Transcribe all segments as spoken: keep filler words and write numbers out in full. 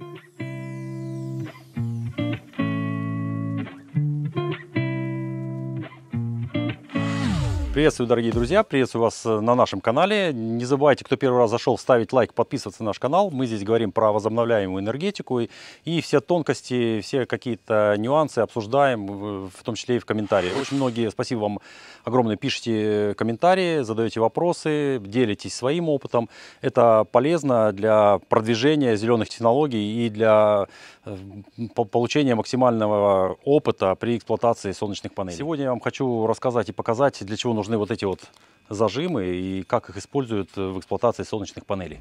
Приветствую, дорогие друзья, приветствую вас на нашем канале. Не забывайте, кто первый раз зашел, ставить лайк, подписываться на наш канал. Мы здесь говорим про возобновляемую энергетику и все тонкости, все какие-то нюансы обсуждаем, в том числе и в комментариях. Очень многие, спасибо вам огромное, пишите комментарии, задаете вопросы, делитесь своим опытом. Это полезно для продвижения зеленых технологий и для получения максимального опыта при эксплуатации солнечных панелей. Сегодня я вам хочу рассказать и показать, для чего нужны вот эти вот зажимы и как их используют в эксплуатации солнечных панелей.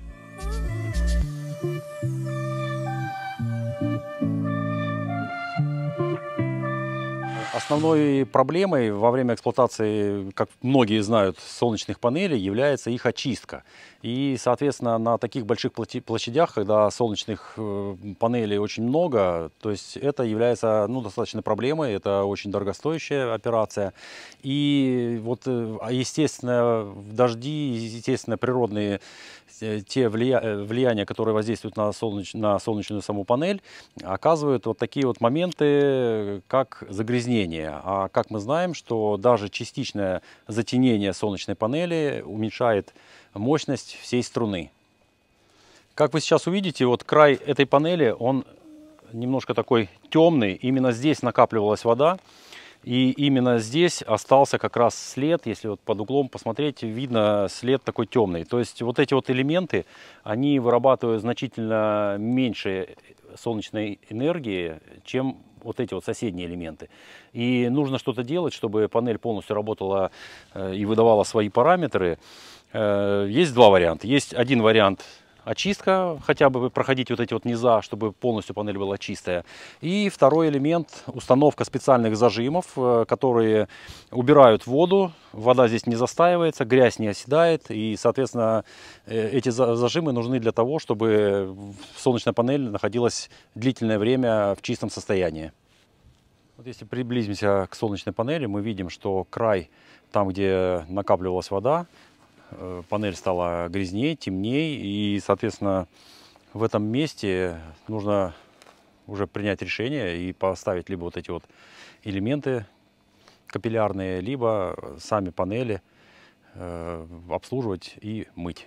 Основной проблемой во время эксплуатации, как многие знают, солнечных панелей является их очистка. И, соответственно, на таких больших площадях, когда солнечных панелей очень много, то есть это является ну, достаточно проблемой, это очень дорогостоящая операция. И вот, естественно, дожди, естественно, природные те влия... влияния, которые воздействуют на, солнеч... на солнечную саму панель, оказывают вот такие вот моменты, как загрязнение. А как мы знаем, что даже частичное затенение солнечной панели уменьшает мощность всей струны. Как вы сейчас увидите, вот край этой панели, он немножко такой темный. Именно здесь накапливалась вода. И именно здесь остался как раз след, если вот под углом посмотреть, видно след такой темный. То есть вот эти вот элементы, они вырабатывают значительно меньше солнечной энергии, чем вот эти вот соседние элементы. И нужно что-то делать, чтобы панель полностью работала и выдавала свои параметры. Есть два варианта. Есть один вариант — очистка, хотя бы проходить вот эти вот низа, чтобы полностью панель была чистая. И второй элемент — установка специальных зажимов, которые убирают воду. Вода здесь не застаивается, грязь не оседает. И, соответственно, эти зажимы нужны для того, чтобы солнечная панель находилась длительное время в чистом состоянии. Вот если приблизимся к солнечной панели, мы видим, что край, там, где накапливалась вода, панель стала грязнее, темнее, и, соответственно, в этом месте нужно уже принять решение и поставить либо вот эти вот элементы капиллярные, либо сами панели э, обслуживать и мыть.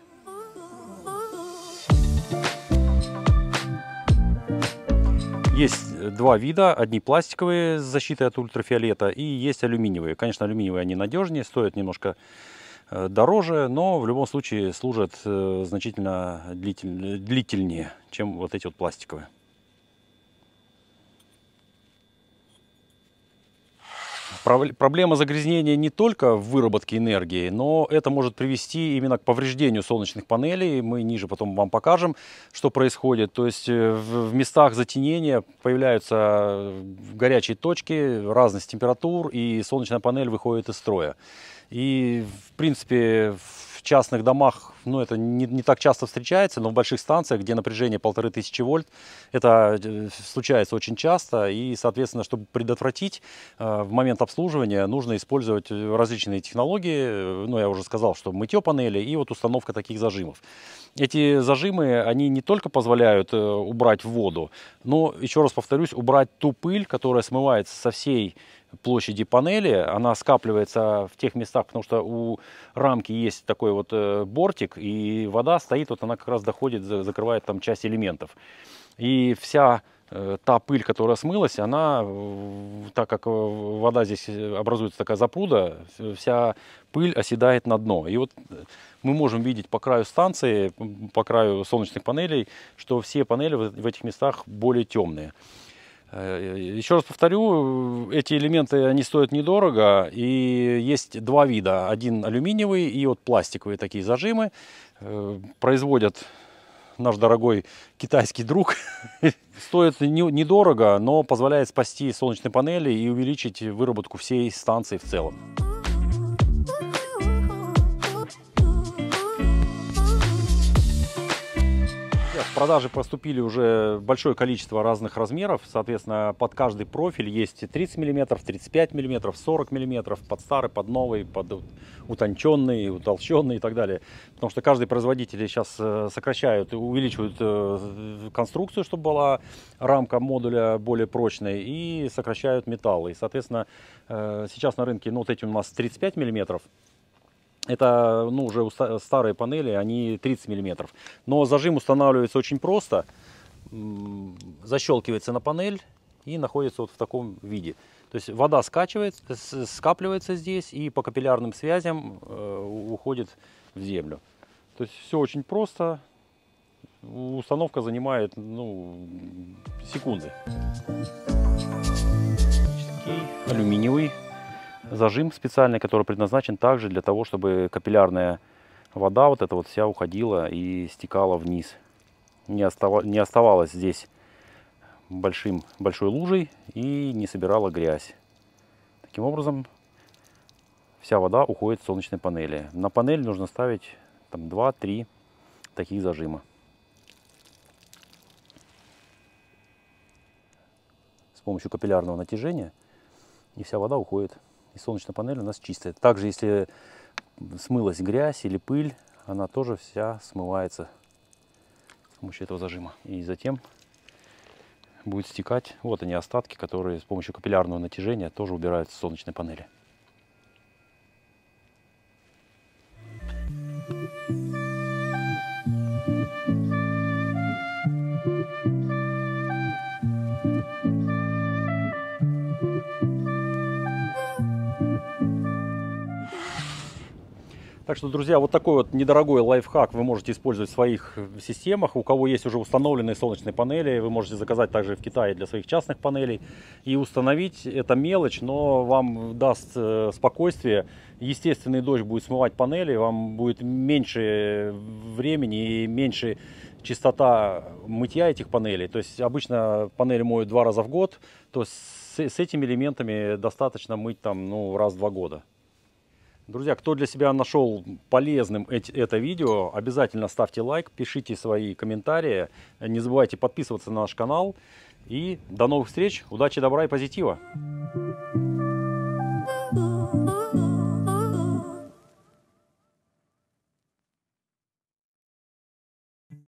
Есть два вида, одни пластиковые с защитой от ультрафиолета и есть алюминиевые. Конечно, алюминиевые они надежнее, стоят немножко дороже, но в любом случае служат значительно длительнее, чем вот эти вот пластиковые. Проблема загрязнения не только в выработке энергии, но это может привести именно к повреждению солнечных панелей. Мы ниже потом вам покажем, что происходит. То есть в местах затенения появляются горячие точки разных температур, и солнечная панель выходит из строя. И, в принципе, в частных домах, ну, это не, не так часто встречается, но в больших станциях, где напряжение полторы тысячи вольт, это случается очень часто. И, соответственно, чтобы предотвратить, в момент обслуживания нужно использовать различные технологии. Ну, я уже сказал, что мытье панели и вот установка таких зажимов. Эти зажимы, они не только позволяют убрать воду, но, еще раз повторюсь, убрать ту пыль, которая смывается со всей площади панели. Она скапливается в тех местах, потому что у рамки есть такой вот бортик, и вода стоит, вот она как раз доходит, закрывает там часть элементов. И вся та пыль, которая смылась, она, так как вода здесь образуется такая запруда, вся пыль оседает на дно. И вот мы можем видеть по краю станции, по краю солнечных панелей, что все панели в этих местах более темные. Еще раз повторю, эти элементы, они стоят недорого, и есть два вида. Один алюминиевый и вот пластиковые такие зажимы. Производят наш дорогой китайский друг. Стоит недорого, но позволяет спасти солнечные панели и увеличить выработку всей станции в целом. В продаже поступили уже большое количество разных размеров. Соответственно, под каждый профиль есть тридцать миллиметров, тридцать пять миллиметров, сорок миллиметров, под старый, под новый, под утонченный, утолщенный и так далее. Потому что каждый производитель сейчас сокращают, увеличивают конструкцию, чтобы была рамка модуля более прочной, и сокращают металл. И, соответственно, сейчас на рынке, ну, вот эти у нас тридцать пять миллиметров. Это, ну, уже старые панели, они тридцать миллиметров. Но зажим устанавливается очень просто. Защелкивается на панель и находится вот в таком виде. То есть вода скачивается, скапливается здесь и по капиллярным связям э, уходит в землю. То есть все очень просто. Установка занимает, ну, секунды. Алюминиевый зажим специальный, который предназначен также для того, чтобы капиллярная вода вот эта вот вся уходила и стекала вниз. Не, остава, не оставалась здесь большим, большой лужей и не собирала грязь. Таким образом, вся вода уходит с солнечной панели. На панель нужно ставить два-три таких зажима. С помощью капиллярного натяжения, и вся вода уходит. И солнечная панель у нас чистая. Также, если смылась грязь или пыль, она тоже вся смывается с помощью этого зажима. И затем будет стекать. Вот они, остатки, которые с помощью капиллярного натяжения тоже убираются с солнечной панели. Так что, друзья, вот такой вот недорогой лайфхак вы можете использовать в своих системах. У кого есть уже установленные солнечные панели, вы можете заказать также в Китае для своих частных панелей и установить. Это мелочь, но вам даст спокойствие. Естественный дождь будет смывать панели, вам будет меньше времени и меньше частота мытья этих панелей. То есть обычно панели моют два раза в год, то с, с этими элементами достаточно мыть там, ну, раз в два года. Друзья, кто для себя нашел полезным это видео, обязательно ставьте лайк, пишите свои комментарии, не забывайте подписываться на наш канал. И до новых встреч, удачи, добра и позитива!